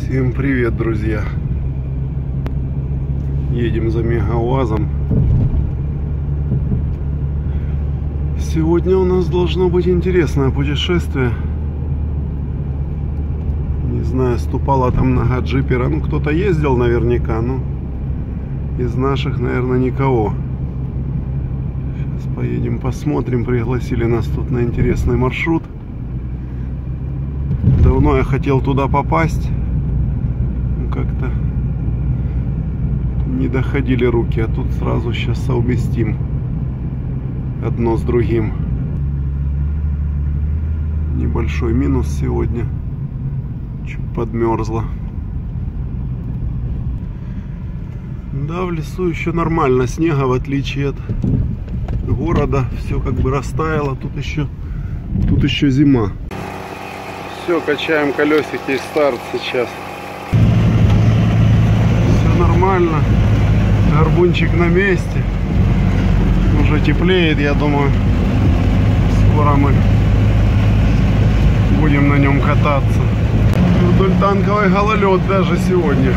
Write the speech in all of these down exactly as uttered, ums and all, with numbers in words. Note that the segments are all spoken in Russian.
Всем привет, друзья! Едем за мега-УАЗом. Сегодня у нас должно быть интересное путешествие. Не знаю, ступала там нога джипера. Ну, кто-то ездил наверняка, но из наших, наверное, никого. Сейчас поедем посмотрим. Пригласили нас тут на интересный маршрут. Давно я хотел туда попасть. Как-то не доходили руки, а тут сразу сейчас совместим одно с другим. Небольшой минус сегодня, чуть подмерзло. Да, в лесу еще нормально, снега в отличие от города, все как бы растаяло. Тут еще тут еще зима. Все, качаем колесики и старт сейчас. Нормально, горбунчик на месте, уже теплеет, я думаю, скоро мы будем на нем кататься. Вдоль танковый гололед даже сегодня.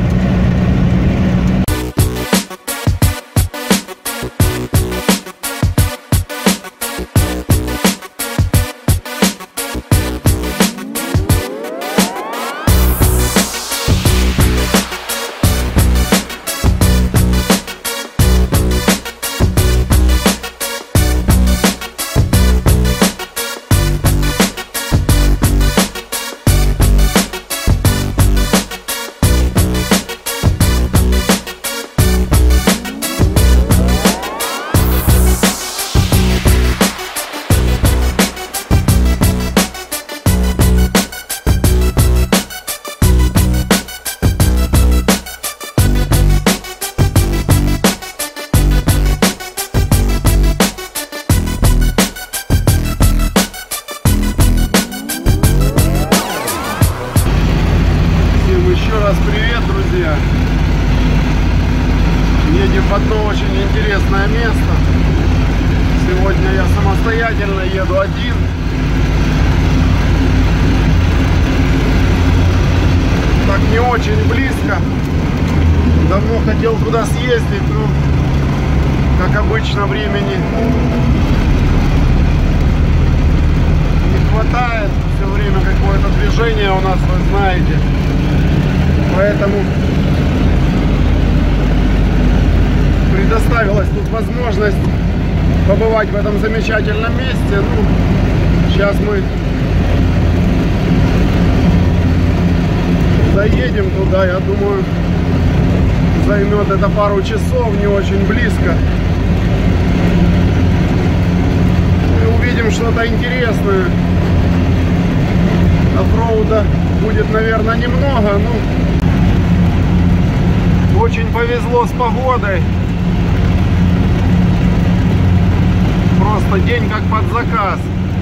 Привет, друзья! Едем в одно очень интересное место. Сегодня я самостоятельно еду один. Так не очень близко. Давно хотел туда съездить, но, как обычно, времени не хватает. Все время какое-то движение у нас, вы знаете. Поэтому предоставилась тут возможность побывать в этом замечательном месте. Ну, сейчас мы доедем туда, я думаю, займет это пару часов, не очень близко. И увидим что-то интересное. Оффроуда будет, наверное, немного, но очень повезло с погодой. Просто день как под заказ.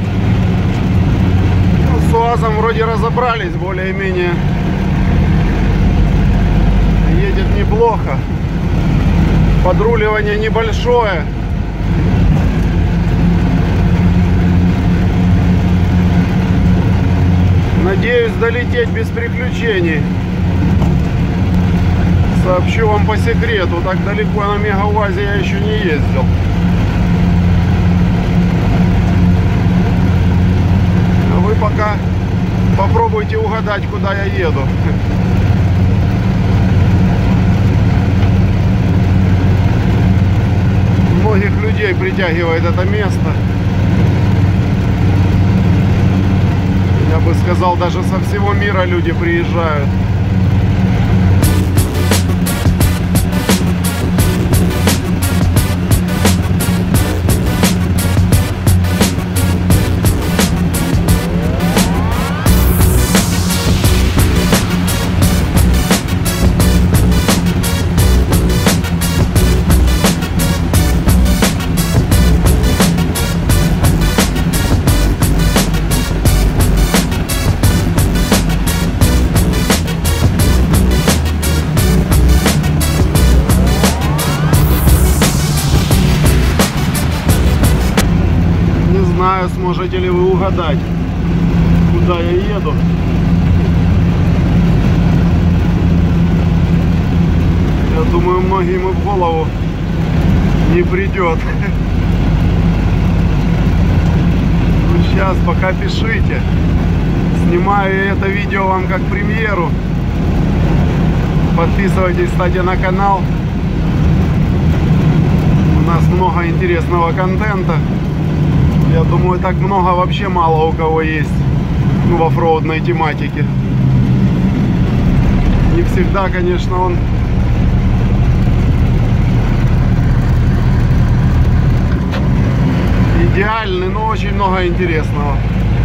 Ну, с УАЗом вроде разобрались более-менее. Едет неплохо. Подруливание небольшое. Надеюсь долететь без приключений. Сообщу вам по секрету, так далеко на мега-УАЗе я еще не ездил. А вы пока попробуйте угадать, куда я еду. Многих людей притягивает это место. Я бы сказал, даже со всего мира люди приезжают. знаю, сможете ли вы угадать, куда я еду. думаю, многим и в голову не придет. Ну, сейчас пока пишите. Снимаю это видео вам как премьеру. Подписывайтесь, кстати, на канал. У нас много интересного контента. Я думаю, так много вообще мало у кого есть, ну, в оффроудной тематике. Не всегда, конечно, он идеальный, но очень много интересного.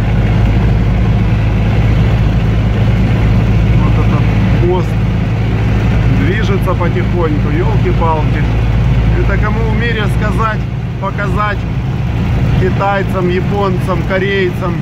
Вот этот мост движется потихоньку, елки-палки. Это кому в мире сказать, показать китайцам, японцам, корейцам,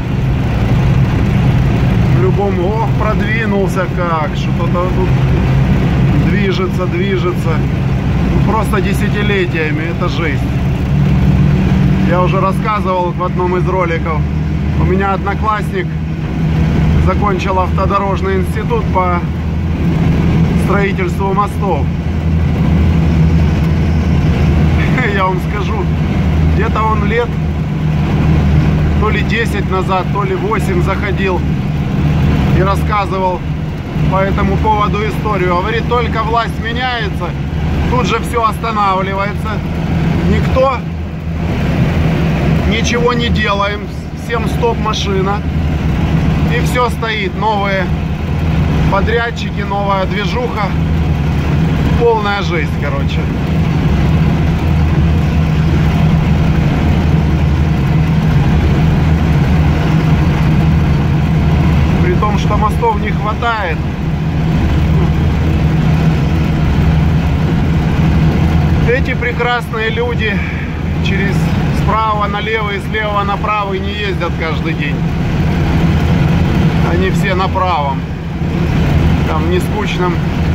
в любом, ох, продвинулся как, что-то тут движется, движется, ну, просто десятилетиями, это жесть. Я уже рассказывал в одном из роликов, у меня одноклассник закончил автодорожный институт по строительству мостов. Я вам скажу, где-то он лет то ли десять назад, то ли восемь заходил и рассказывал по этому поводу историю. Говорит, только власть меняется, тут же все останавливается. Никто ничего не делаем, всем стоп машина. И все стоит, новые подрядчики, новая движуха. Полная жизнь, короче. При том, что мостов не хватает. Эти прекрасные люди через справа налево и слева направо не ездят каждый день. Они все на правом. Там в нескучном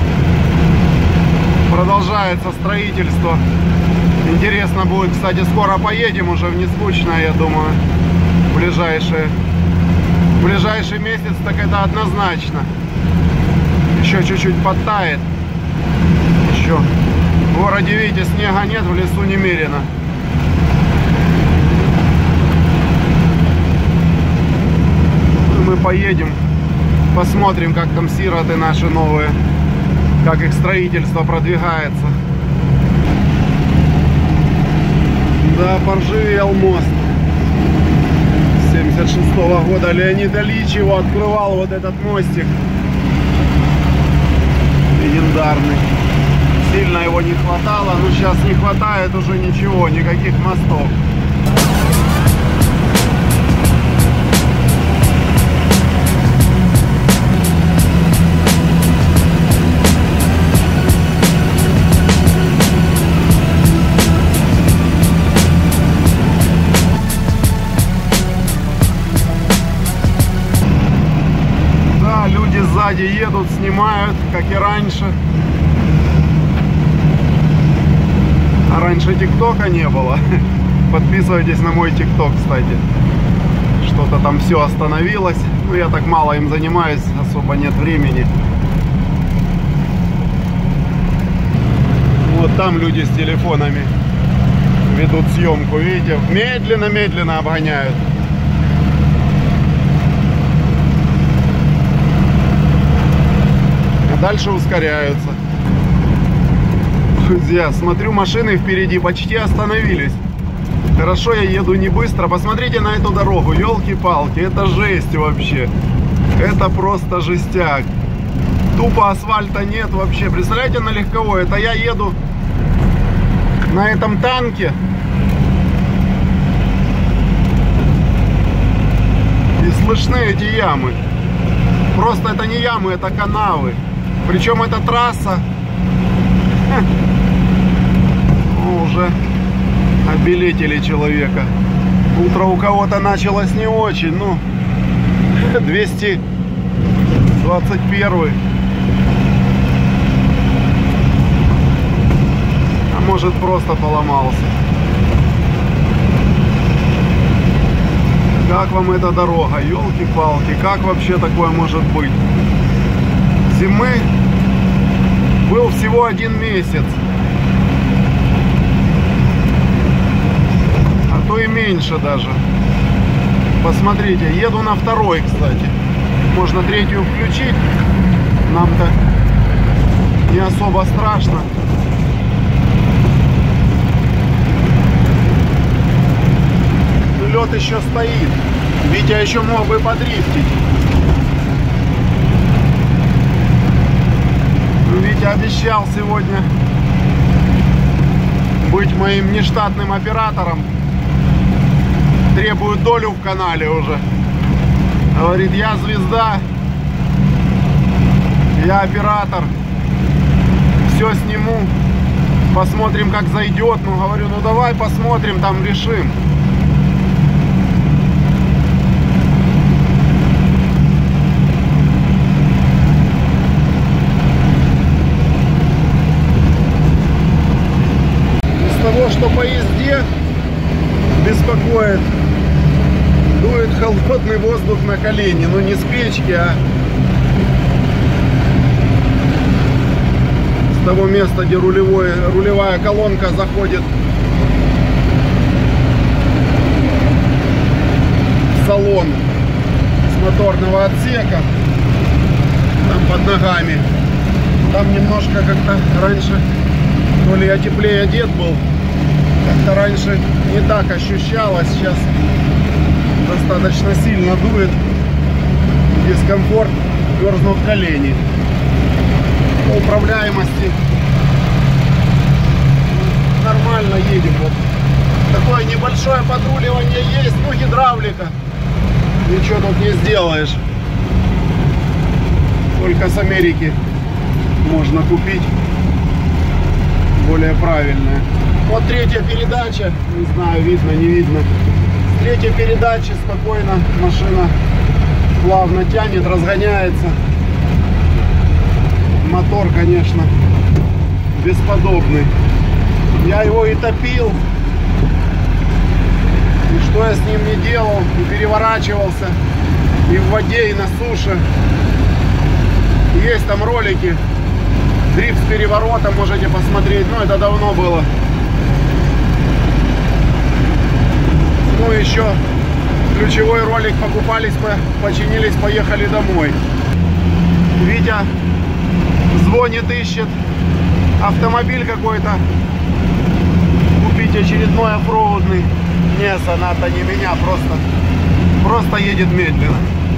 продолжается строительство. Интересно будет, кстати, скоро поедем уже в нескучное, я думаю, в ближайшее. В ближайший месяц, так это однозначно. Еще чуть-чуть подтает. Еще. В городе, видите, снега нет, в лесу немерено. Мы поедем, посмотрим, как там сироты наши новые, как их строительство продвигается. Да, поржавел мост. семьдесят шестого года Леонид Ильич его открывал, вот этот мостик легендарный. Сильно его не хватало, но сейчас не хватает уже ничего, никаких мостов. Сзади едут, снимают, как и раньше. А раньше ТикТока не было. Подписывайтесь на мой ТикТок, кстати. Что-то там все остановилось. Ну, я так мало им занимаюсь, особо нет времени. Вот там люди с телефонами ведут съемку, видите? Медленно-медленно обгоняют. Дальше ускоряются. Друзья, смотрю, машины впереди почти остановились. Хорошо, я еду не быстро. Посмотрите на эту дорогу, елки-палки, это жесть вообще. Это просто жестяк. Тупо асфальта нет вообще. Представляете, на легковой, это я еду на этом танке. И слышны эти ямы. Просто это не ямы, это канавы. Причем эта трасса ну, уже обилетили человека. Утро у кого-то началось не очень. Ну, двести двадцать первый. А может, просто поломался. Как вам эта дорога? Ёлки-палки, как вообще такое может быть? Зимы был всего один месяц. А то и меньше даже. Посмотрите, еду на второй, кстати. Можно третью включить. Нам-то не особо страшно. Лед еще стоит. Витя еще мог бы подрифтить. Витя обещал сегодня быть моим нештатным оператором. Требует долю в канале уже. Говорит, я звезда, я оператор, все сниму, посмотрим, как зайдет. Ну, говорю, ну давай посмотрим, там решим. Из того, что по езде беспокоит, дует холодный воздух на колени. Ну, не с печки, а с того места, где рулевой, рулевая колонка заходит в салон с моторного отсека. Там под ногами. Там немножко как-то раньше, то ли я теплее одет был, как-то раньше не так ощущалось. Сейчас достаточно сильно дует, дискомфорт, мерзнут колени. По управляемости нормально едем. Вот такое небольшое подруливание есть, ну, гидравлика, ничего тут не сделаешь, только с Америки можно купить более правильное. Вот третья передача, не знаю, видно, не видно. Третья передача, спокойно машина плавно тянет, разгоняется. Мотор, конечно, бесподобный. Я его и топил, и что я с ним не делал, и переворачивался и в воде, и на суше. Есть там ролики, дрифт с переворотом, можете посмотреть, но это давно было. Ну, еще ключевой ролик покупались, починились, поехали домой. Витя звонит, ищет автомобиль какой-то, купить очередной оффроудный. Не, Соната не меня, просто, просто едет медленно.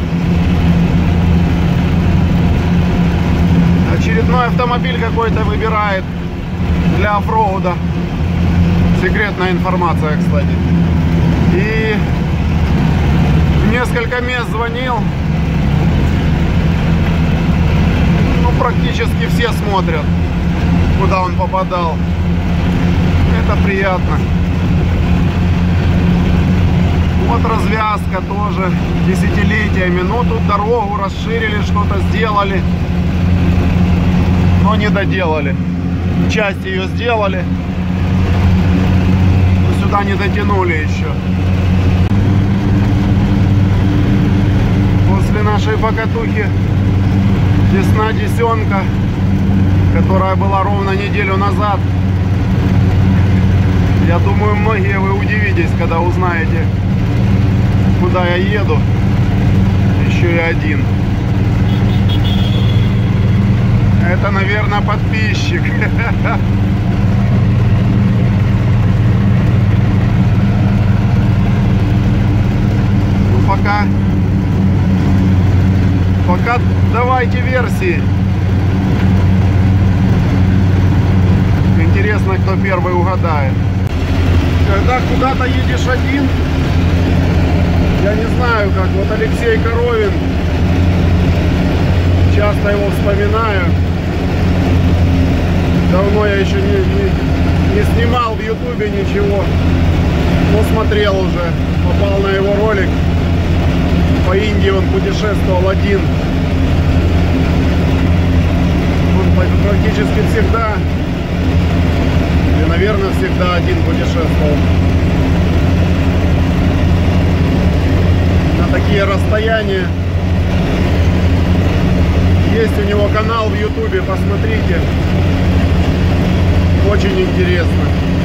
Очередной автомобиль какой-то выбирает для оффроуда. Секретная информация, кстати. И в несколько мест звонил. Ну, практически все смотрят, куда он попадал. Это приятно. Вот развязка тоже десятилетиями. Но тут дорогу расширили, что-то сделали, но не доделали. Часть ее сделали, но сюда не дотянули еще. После нашей покатухи весна десенка, которая была ровно неделю назад, я думаю, многие вы удивитесь, когда узнаете, куда я еду, еще и один. Это, наверное, подписчик. Ну, пока, пока давайте версии. Интересно, кто первый угадает. Когда куда-то едешь один, я не знаю, как вот Алексей Коровин, часто его вспоминаю. Давно я еще не, не, не снимал в ютубе ничего, но смотрел уже, попал на его ролик. По Индии он путешествовал один. Он практически всегда, или, наверное, всегда один путешествовал. На такие расстояния. Есть у него канал в ютубе, посмотрите. Очень интересно.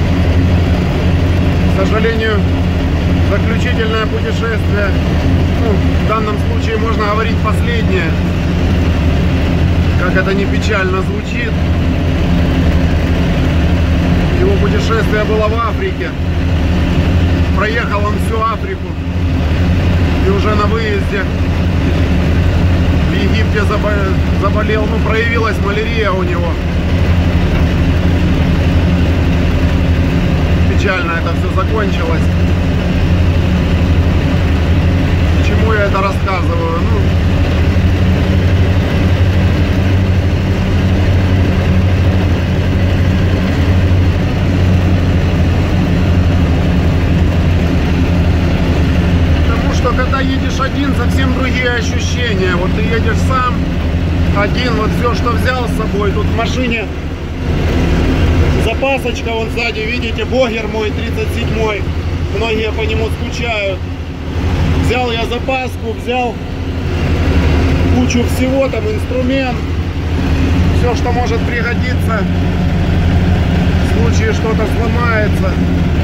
К сожалению, заключительное путешествие, ну, в данном случае можно говорить последнее, как это не печально звучит. Его путешествие было в Африке. Проехал он всю Африку. И уже на выезде в Египте заболел, ну, проявилась малярия у него. Печально это все закончилось. Почему я это рассказываю? Ну, потому что когда едешь один, совсем другие ощущения. Вот ты едешь сам, один, вот все, что взял с собой, тут в машине запасочка, вон сзади, видите, Богер мой тридцать седьмой, многие по нему скучают. Взял я запаску, взял кучу всего, там инструмент, все, что может пригодиться в случае что-то сломается.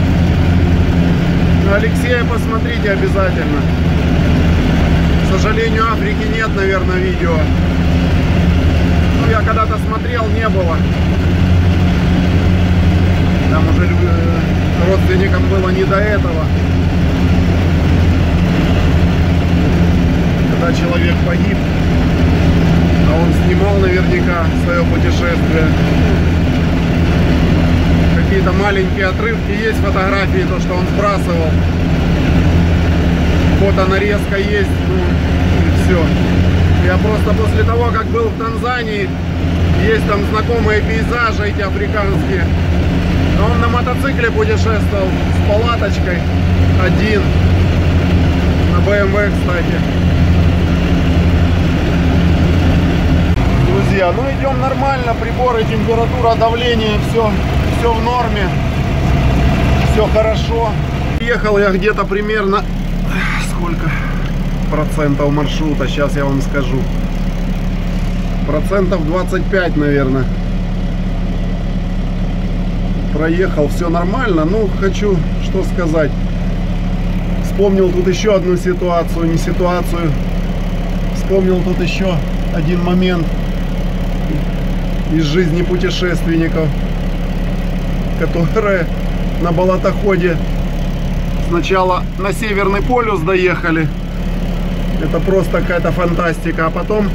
На Алексея посмотрите обязательно. К сожалению, Африки нет, наверное, видео. Ну, я когда-то смотрел, не было. Там уже родственникам было не до этого. Когда человек погиб, а он снимал наверняка свое путешествие. Какие-то маленькие отрывки есть, фотографии, то, что он сбрасывал. Фото нарезка есть, ну и все. Я просто после того, как был в Танзании, есть там знакомые пейзажи эти африканские. Он на мотоцикле путешествовал с палаточкой один. На бэ эм вэ, кстати. Друзья, ну идем нормально. Приборы, температура, давление, все, все в норме. Все хорошо. Ехал я где-то примерно... Сколько процентов маршрута? Сейчас я вам скажу. Процентов двадцать пять, наверное. Проехал, все нормально. Ну, хочу что сказать. Вспомнил тут еще одну ситуацию, не ситуацию. Вспомнил тут еще один момент из жизни путешественников, которые на болотоходе сначала на Северный полюс доехали. Это просто какая-то фантастика. А потом,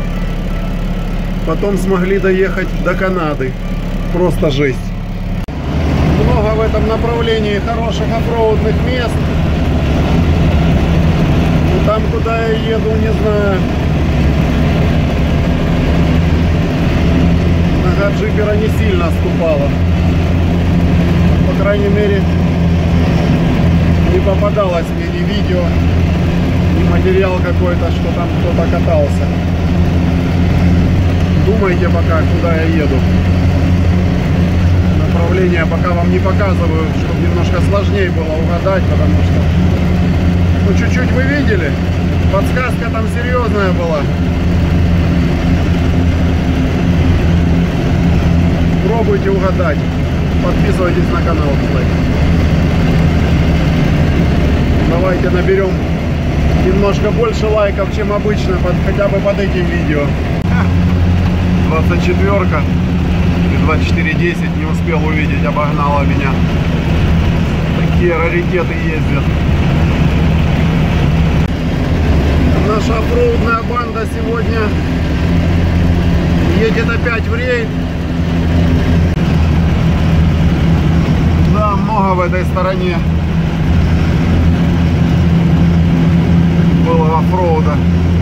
потом смогли доехать до Канады. Просто жесть. Много в этом направлении хороших оффроудных мест. Но там, куда я еду, не знаю. Нога джипера не сильно ступала. По крайней мере, не попадалось мне ни видео, ни материал какой-то, что там кто-то катался. Думайте пока, куда я еду. Направление пока вам не показываю, чтобы немножко сложнее было угадать, потому что, ну, чуть-чуть вы видели, подсказка там серьезная была. Пробуйте угадать. Подписывайтесь на канал, кстати. Давайте наберем немножко больше лайков, чем обычно, под, хотя бы под этим видео. двадцать четверка и двадцать четыре десять не успел увидеть, обогнала меня. Такие раритеты ездят. Наша оффроудная банда сегодня едет опять в рейд. Да, много в этой стороне было оффроуда.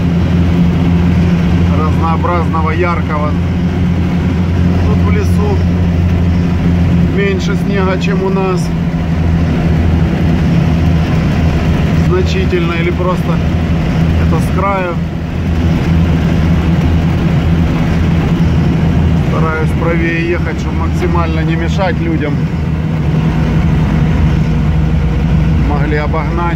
Разнообразного, яркого. Тут в лесу меньше снега, чем у нас. Значительно, или просто это с краю. Стараюсь правее ехать, чтобы максимально не мешать людям. Могли обогнать.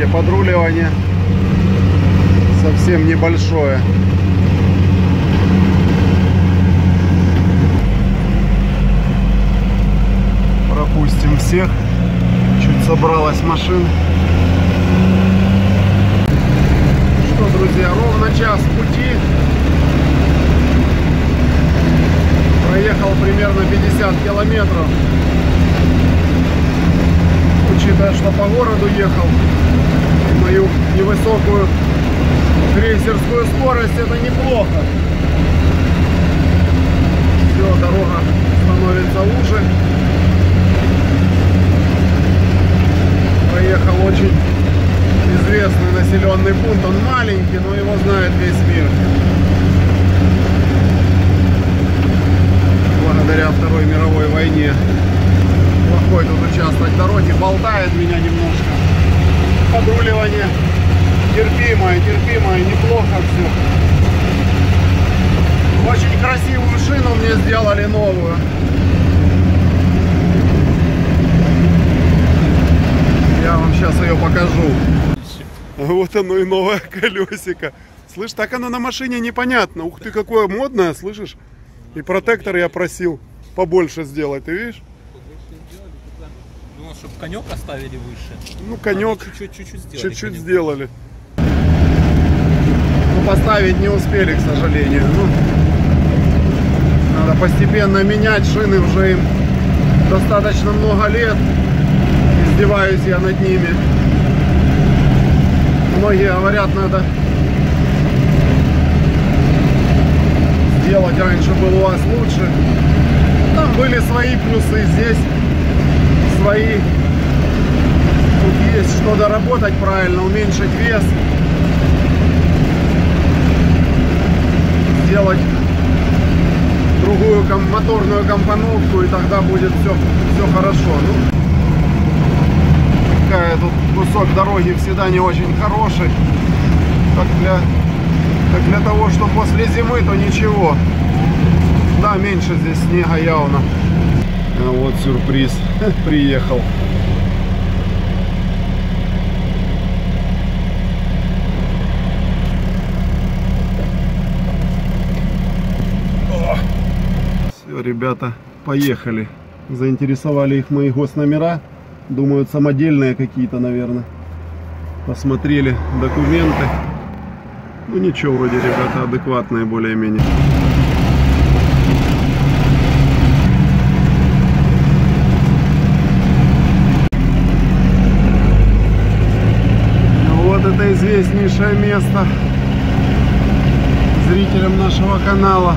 видите, подруливание совсем небольшое. Пропустим всех. Чуть собралась машина. Что, друзья, ровно час пути. Проехал примерно пятьдесят километров. Учитывая, что по городу ехал, мою невысокую крейсерскую скорость, это неплохо. Все, дорога становится уже. Проехал очень известный населенный пункт. Он маленький, но его знает весь мир. Благодаря Второй мировой войне. Плохой тут участок дороги, болтает меня немножко. Подруливание терпимое, терпимое, неплохо все. Очень красивую шину мне сделали, новую. Я вам сейчас ее покажу. Вот оно и новое колесико. Слышь, так оно на машине непонятно. Ух ты, какое модное, слышишь? И протектор я просил побольше сделать, ты видишь? Думал, чтобы конек оставили выше. Ну, конек чуть-чуть сделали. Чуть-чуть сделали. Ну, поставить не успели, к сожалению. Ну, надо постепенно менять шины, уже им достаточно много лет. Издеваюсь я над ними. Многие говорят, надо сделать раньше было у вас лучше. Там были свои плюсы, здесь свои. Тут есть что доработать правильно, уменьшить вес, сделать другую ком моторную компоновку, и тогда будет все, все хорошо. Ну, такая тут кусок дороги всегда не очень хороший. Так для, так для того, что после зимы, то ничего. Да, меньше здесь снега явно. А вот сюрприз. Приехал. Все, ребята, поехали. Заинтересовали их мои госномера. Думают, самодельные какие-то, наверное. Посмотрели документы. Ну ничего, вроде ребята адекватные более-менее. Вот это известнейшее место зрителям нашего канала.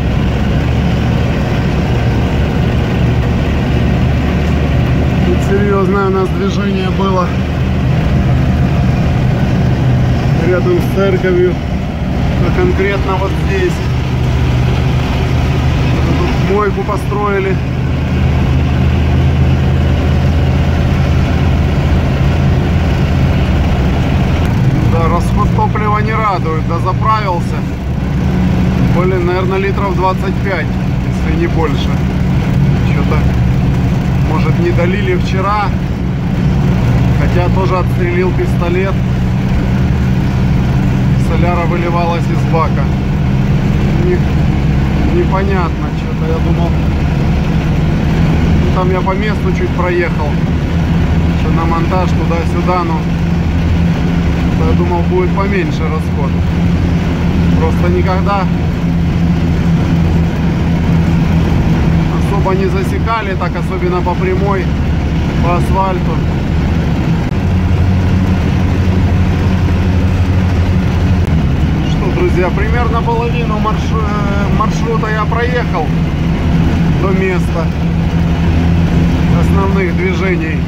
Тут серьезное у нас движение было рядом с церковью, а конкретно вот здесь. Тут мойку построили. Да, расход топлива не радует, да заправился. Блин, наверное, литров двадцать пять, если не больше. Что-то, может, не долили вчера, хотя тоже отстрелил пистолет. Соляра выливалась из бака. Не, непонятно, что-то я думал. Там я по месту чуть проехал, что на монтаж туда-сюда, но я думал, будет поменьше расход. Просто никогда особо не засекали, так особенно по прямой, по асфальту. Друзья, примерно половину марш... маршрута я проехал до места основных движений.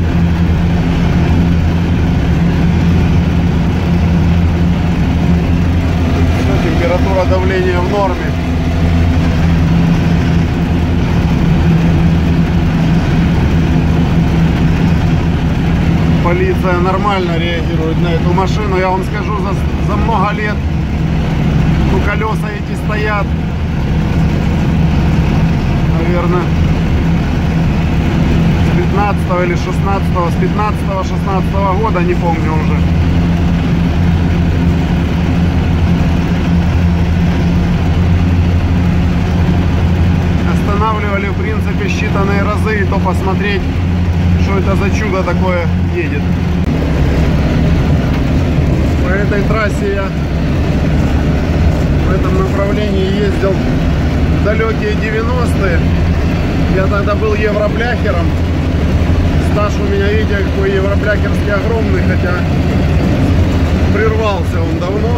Все, температура давления в норме. Полиция нормально реагирует на эту машину. Я вам скажу, за, за много лет ну, колеса эти стоят, наверное, с семнадцатого или шестнадцатого, с пятнадцатого шестнадцатого года, не помню уже. Останавливали, в принципе, считанные разы, и то посмотреть, что это за чудо такое едет. По этой трассе я в этом направлении ездил в далекие девяностые. Я тогда был евробляхером. Стаж у меня, видите, какой евробляхерский огромный, хотя прервался он давно.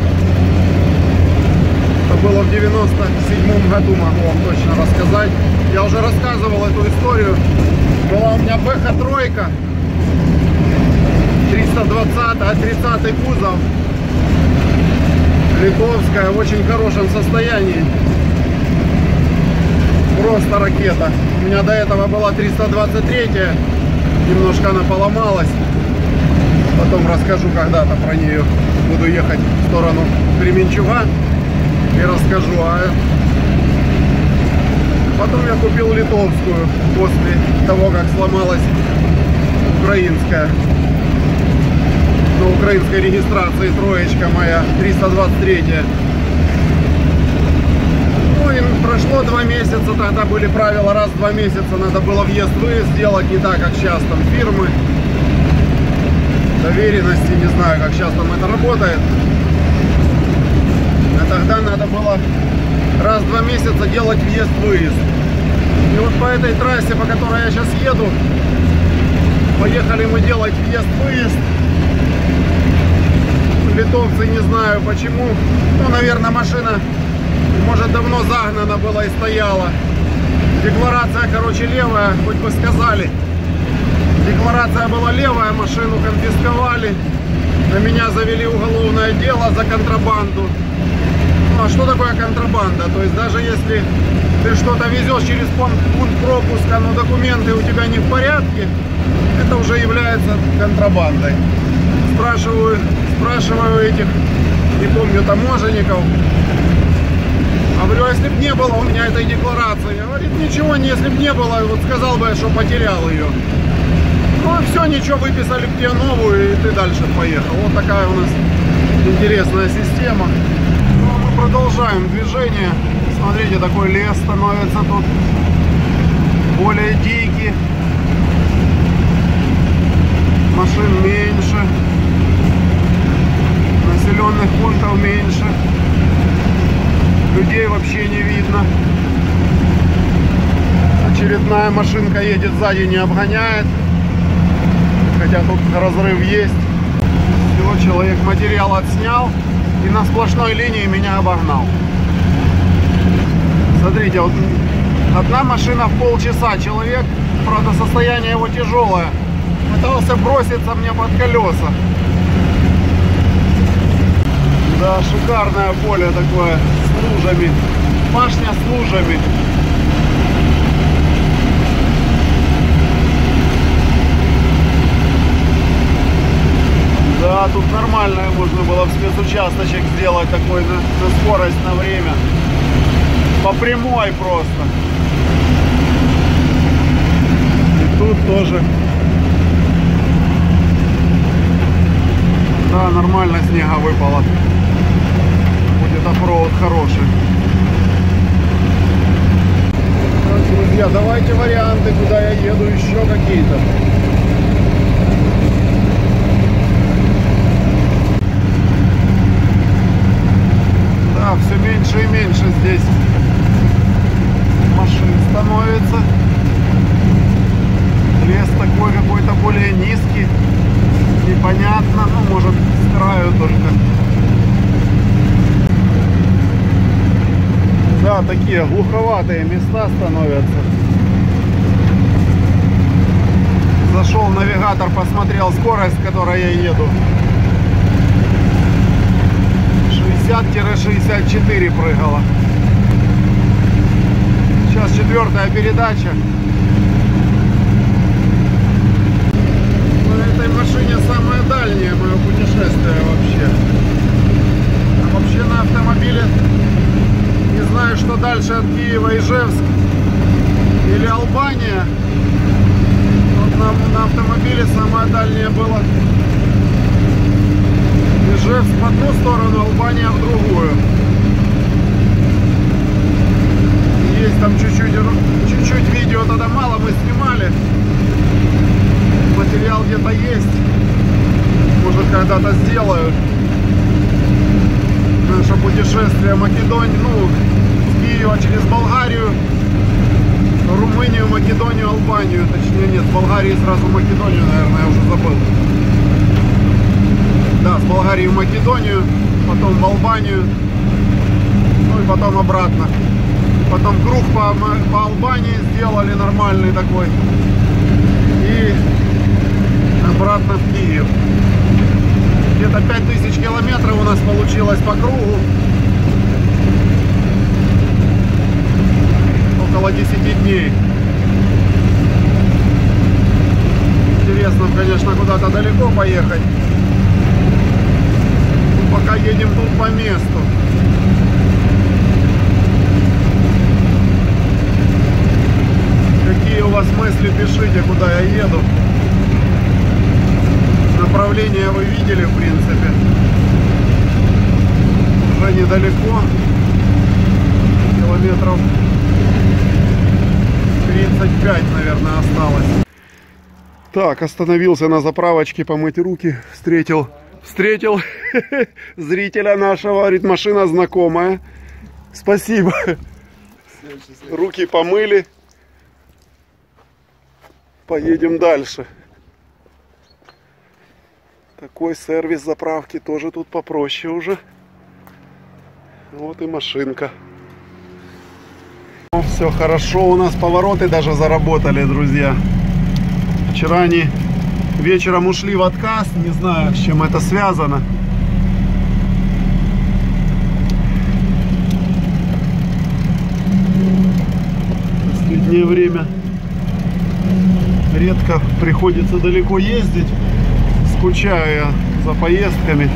Это было в девяносто седьмом году, могу вам точно рассказать. Я уже рассказывал эту историю. Была у меня бэ ха три, триста двадцать, тридцатый кузов, литовская, в очень хорошем состоянии. Просто ракета. У меня до этого была триста двадцать три, немножко она поломалась. Потом расскажу когда-то про нее. Буду ехать в сторону Кременчуга и расскажу. А потом я купил литовскую после того, как сломалась украинская. На украинской регистрации троечка моя, триста двадцать три. Ну и прошло два месяца, тогда были правила, раз в два месяца надо было въезд-выезд делать, не так, как сейчас там фирмы. Доверенности, не знаю, как сейчас там это работает. А тогда надо было раз в два месяца делать въезд-выезд. И вот по этой трассе, по которой я сейчас еду, поехали мы делать въезд-выезд. Литовцы, не знаю почему. Ну, наверное, машина, может, давно загнана была и стояла. Декларация, короче, левая, хоть бы сказали. Декларация была левая, машину конфисковали. На меня завели уголовное дело за контрабанду. Ну, а что такое контрабанда? То есть даже если ты что-то везешь через пункт пропуска, но документы у тебя не в порядке, это уже является контрабандой. Спрашиваю, спрашиваю этих, не помню, таможенников. А говорю, а если бы не было у меня этой декларации? Говорит, ничего, не, если бы не было, вот сказал бы, что потерял ее. Ну все, ничего, выписали бы тебе новую, и ты дальше поехал. Вот такая у нас интересная система. Ну, а мы продолжаем движение. Смотрите, такой лес становится тут более дикий. Машин меньше. Населенных пунктов меньше. Людей вообще не видно. Очередная машинка едет сзади, не обгоняет. Хотя тут разрыв есть. Все, человек материал отснял и на сплошной линии меня обогнал. Смотрите, вот одна машина в полчаса. Человек, правда, состояние его тяжелое, пытался броситься мне под колеса. Да, шикарное поле такое, с лужами. Пашня с лужами. Да, тут нормально можно было в спецучасточек сделать такой на, на скорость, на время. По прямой просто. И тут тоже. Да, нормально снега выпало. Будет оффроуд хороший. Так, друзья, давайте варианты, куда я еду, еще какие-то. Да, все меньше и меньше здесь машин становится. Лес такой какой-то более низкий. Непонятно, ну может с краю только. Да, такие глуховатые места становятся. Зашел в навигатор, посмотрел скорость, с которой я еду. шестьдесят — шестьдесят четыре прыгала. Сейчас четвертая передача. На этой машине самое дальнее мое путешествие вообще. А вообще на автомобиле не знаю, что дальше от Киева, Ижевск или Албания. Вот на на, на автомобиле самое дальнее было Ижевск в одну сторону, Албания в другую. Есть там чуть-чуть, чуть-чуть видео, тогда мало мы снимали. Материал где-то есть. Может, когда-то сделаю. Наше путешествие в Македонию, ну, с Киева через Болгарию, Румынию, Македонию, Албанию. Точнее, нет, с Болгарии сразу в Македонию, наверное, я уже забыл. Да, с Болгарии в Македонию, потом в Албанию, ну и потом обратно. Потом круг по, по Албании сделали нормальный такой. И обратно в Киев. Где-то пять тысяч километров у нас получилось по кругу. Около десяти дней. Интересно, конечно, куда-то далеко поехать. Пока едем тут по месту. Какие у вас мысли, пишите, куда я еду. Направление вы видели, в принципе. Уже недалеко. Километров тридцать пять, наверное, осталось. Так, остановился на заправочке помыть руки. Встретил, встретил зрителя нашего. Говорит, машина знакомая. Спасибо. Руки помыли. Поедем дальше. Такой сервис заправки тоже тут попроще уже. Вот и машинка. Ну, все хорошо, у нас повороты даже заработали, друзья. Вчера они вечером ушли в отказ, не знаю, с чем это связано. В последнее время редко приходится далеко ездить. Скучаю я за поездками.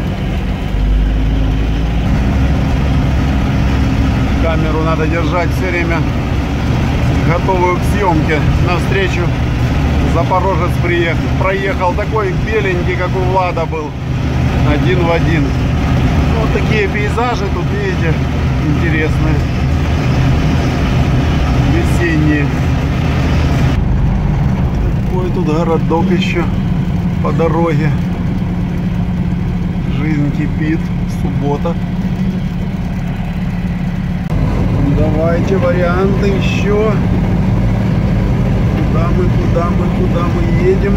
Камеру надо держать все время готовую к съемке. Навстречу запорожец приехал, проехал такой беленький, как у Влада был. Один в один. Вот такие пейзажи тут, видите, интересные. Весенние. Такой тут городок еще по дороге. Жизнь кипит. Суббота. Давайте варианты еще. Куда мы, куда мы, куда мы едем?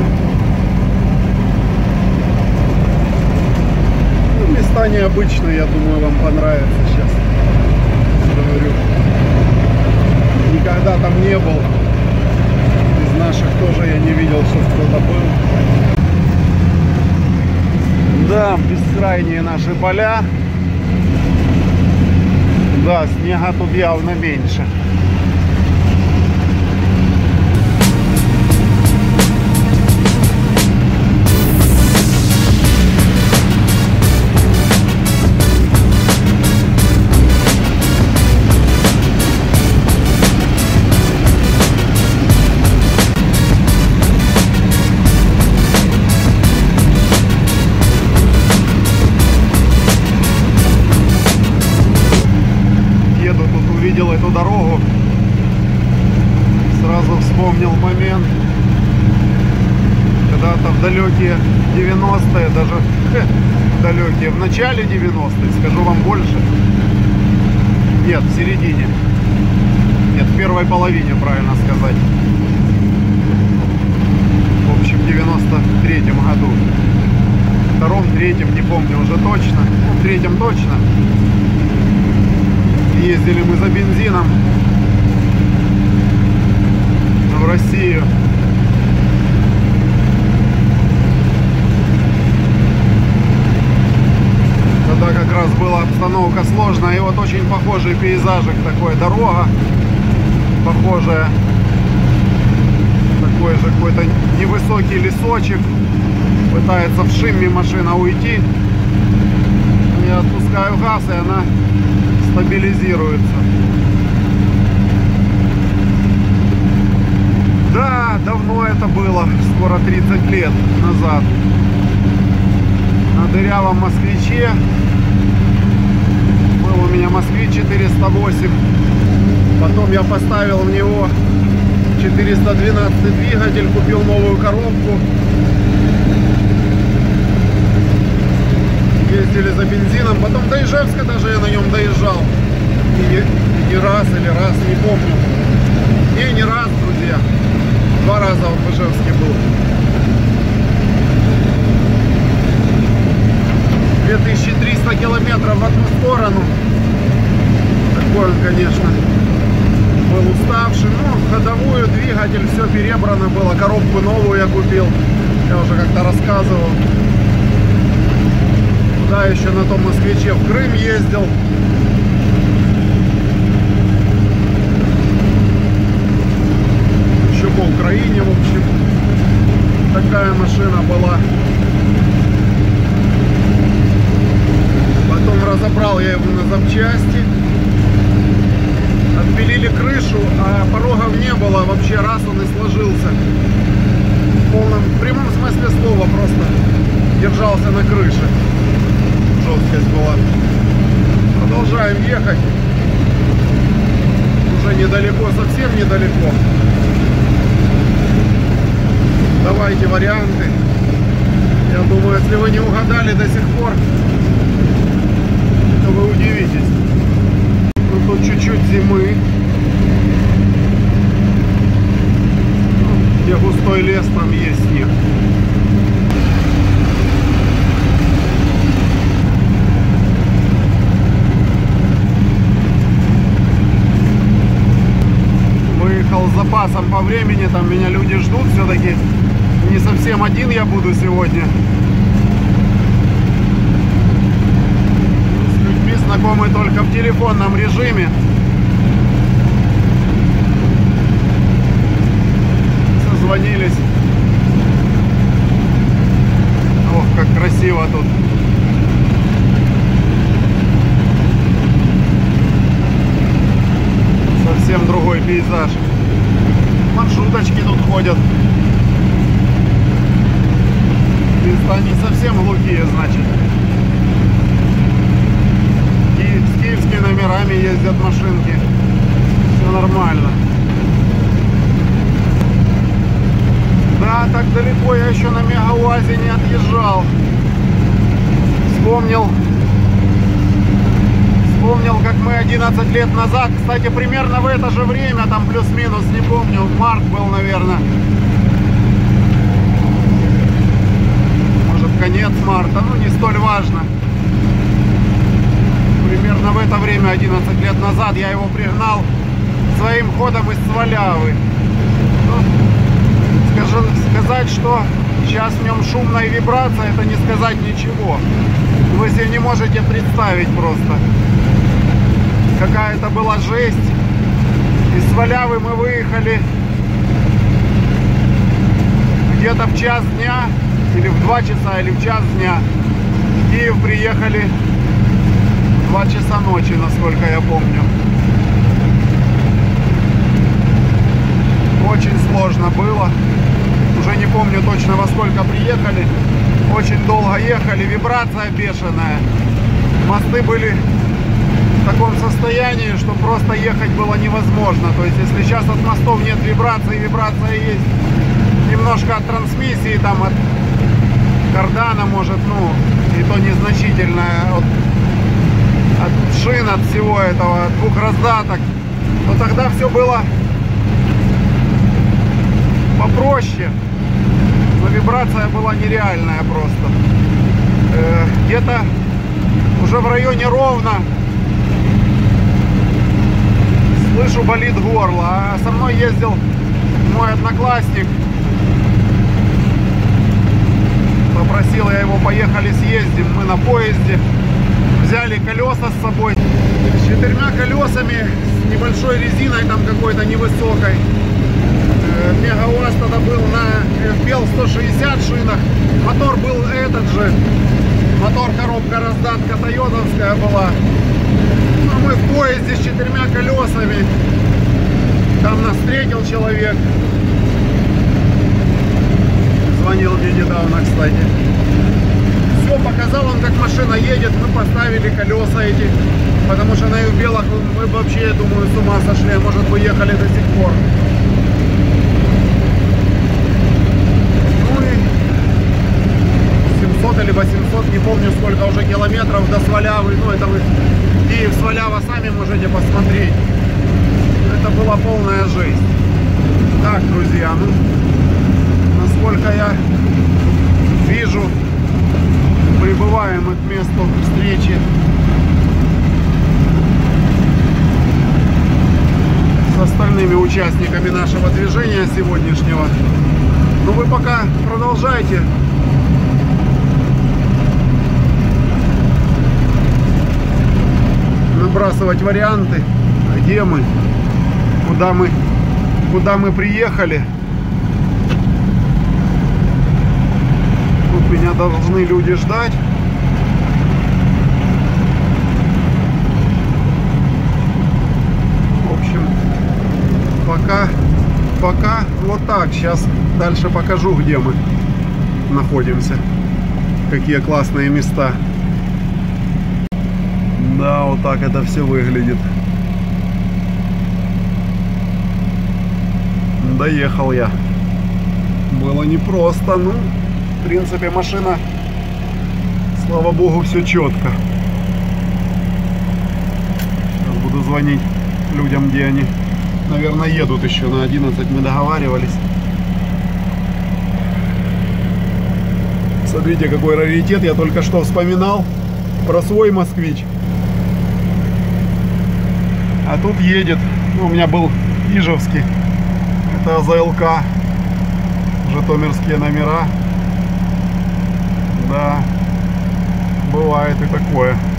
Ну, места необычные, я думаю, вам понравится сейчас. Говорю. Никогда там не был. Из наших тоже я не видел, что кто-то был. Да, бескрайние наши поля. Да, снега тут явно меньше. Увидел эту дорогу, сразу вспомнил момент, когда-то в далекие девяностые, даже хе, далекие, в начале девяностых, скажу вам больше, нет, в середине, нет, в первой половине, правильно сказать, в общем, в девяносто третьем году, втором, третьем, не помню уже точно, ну, в третьем точно. Ездили мы за бензином в Россию. Тогда как раз была обстановка сложная. И вот очень похожий пейзажик, такой дорога похожая. Такой же какой-то невысокий лесочек. Пытается в шимме машина уйти. Я отпускаю газ, и она стабилизируется. Да, давно я это было скоро тридцать лет назад. На дырявом москвиче. Был у меня москвич четыреста восемь. Потом я поставил в него четыреста двенадцатый двигатель, купил новую коробку. Ездили за бензином. Потом до Ижевска даже я на нем доезжал. И не раз или раз, не помню. Не, не раз, друзья. Два раза в Ижевске был. две тысячи триста километров в одну сторону. Такой он, конечно, был уставший. Ну, ходовую, двигатель, все перебрано было. Коробку новую я купил. Я уже как-то рассказывал. Да, еще на том москвиче в Крым ездил. Еще по Украине, в общем. Такая машина была. Потом разобрал я его на запчасти. Отпилили крышу, а порогов не было. Вообще раз он и сложился. В полном, в прямом смысле слова, просто держался на крыше. Жесткость была. Продолжаем ехать. Уже недалеко, совсем недалеко. Давайте варианты. Я думаю, если вы не угадали до сих пор, то вы удивитесь. Ну, тут чуть-чуть зимы. Где густой лес, там есть снег. Выехал с запасом по времени, там меня люди ждут все-таки. Не совсем один я буду сегодня. С людьми знакомы только в телефонном режиме. Созвонились. Ох, как красиво тут. Совсем другой пейзаж. Маршруточки тут ходят. Места не совсем глухие, значит. И с киевскими номерами ездят машинки. Все нормально. Да, так далеко я еще на Мега-УАЗе не отъезжал. Вспомнил. Вспомнил, как мы одиннадцать лет назад, кстати, примерно в это же время, там плюс-минус, не помню, март был, наверное. Может, конец марта, ну не столь важно. Примерно в это время, одиннадцать лет назад, я его пригнал своим ходом из Свалявы. Ну, скажу, сказать, что сейчас в нем шумная вибрация, это не сказать ничего. Вы себе не можете представить просто. Какая-то была жесть. Из Свалявы мы выехали где-то в час дня, или в два часа, или в час дня. В Киев приехали в два часа ночи, насколько я помню. Очень сложно было. Уже не помню точно, во сколько приехали. Очень долго ехали, вибрация бешеная. Мосты были в таком состоянии, что просто ехать было невозможно. То есть, если сейчас от мостов нет вибрации, вибрация есть немножко от трансмиссии, там от кардана, может, ну, и то незначительная, от, от шин, от всего этого, от двух раздаток, то тогда все было попроще. Но вибрация была нереальная просто. Э, где-то уже в районе Ровно слышу, болит горло. А со мной ездил мой одноклассник. Попросил я его, поехали съездим. Мы на поезде. Взяли колеса с собой. С четырьмя колесами, с небольшой резиной там какой-то невысокой. Мега-УАЗ тогда был на эф пи эл сто шестьдесят шинах. Мотор был этот же. Мотор, коробка раздатка тойотовская была. Ну, мы в поезде с четырьмя колесами. Там нас встретил человек. недавно, кстати. Все, показал он, как машина едет. Мы поставили колеса эти. Потому что на Юбелах мы вообще, я думаю, с ума сошли. Может, бы ехали до сих пор. Ну и семьсот или восемьсот, не помню сколько уже километров до Свалявы. Ну, это вы Киев, Свалява, сами можете посмотреть. Это была полная жизнь. Так, друзья, ну, насколько я вижу, прибываем к месту встречи с остальными участниками нашего движения сегодняшнего. Ну, вы пока продолжайте набрасывать варианты, где мы, куда мы, куда мы приехали. Тут меня должны люди ждать. В общем, пока, пока вот так. Сейчас дальше покажу, где мы находимся. Какие классные места. Да, вот так это все выглядит. Доехал я. Было непросто, ну, в принципе, машина, слава богу, все четко. Сейчас буду звонить людям, где они, наверное, едут еще на одиннадцать, мы договаривались. Смотрите, какой раритет, я только что вспоминал про свой москвич. А тут едет, ну, у меня был Ижевский, это АЗЛК, житомирские номера. Да, бывает и такое.